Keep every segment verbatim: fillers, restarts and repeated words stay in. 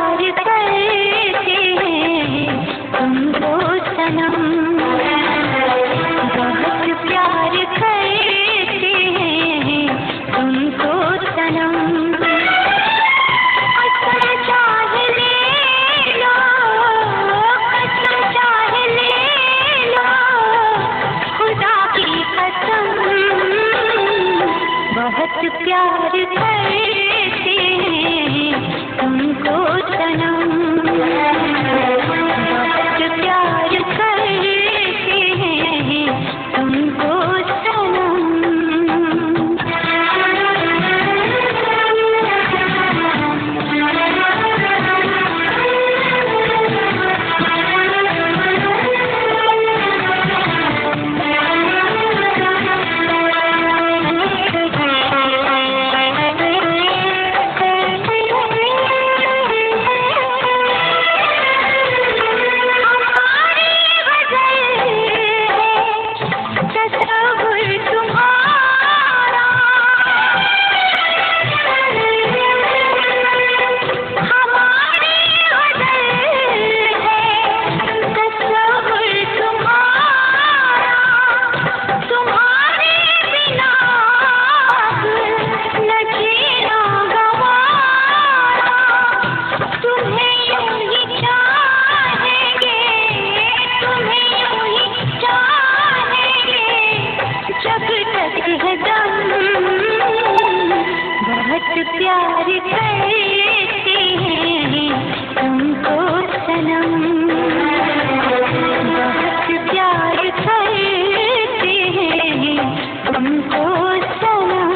प्यार करते हैं तुमको सनम, बहुत प्यार करते हैं तुमको सनम। कसम चाह ले लो, कसम चाह ले लो, खुदा की कसम, बहुत प्यार करते हैं तुमको सनम, बहुत प्यार करते हैं तुमको सनम। बहुत प्यार करते हैं तुमको सनम, बहुत प्यार करते हैं तुमको सनम।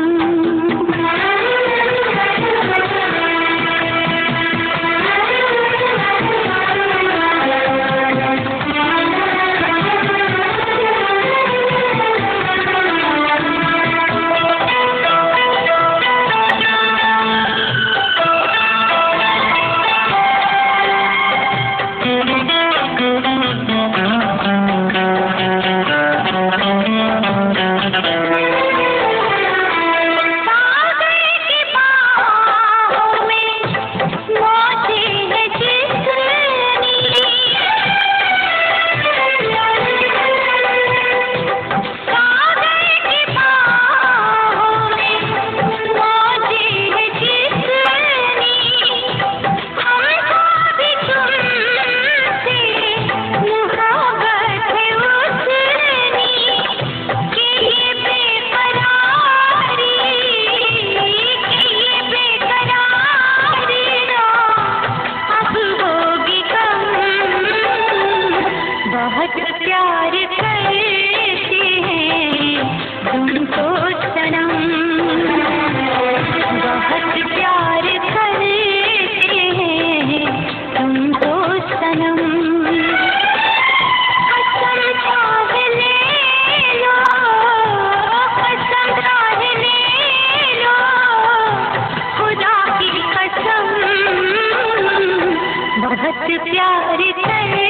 बहुत प्यार करते हैं तुमको सनम, बहुत प्यार करते हैं तुमको सनम। कसम चाह ले लो, कसम चाह ले लो, खुदा की कसम, बहुत प्यार करते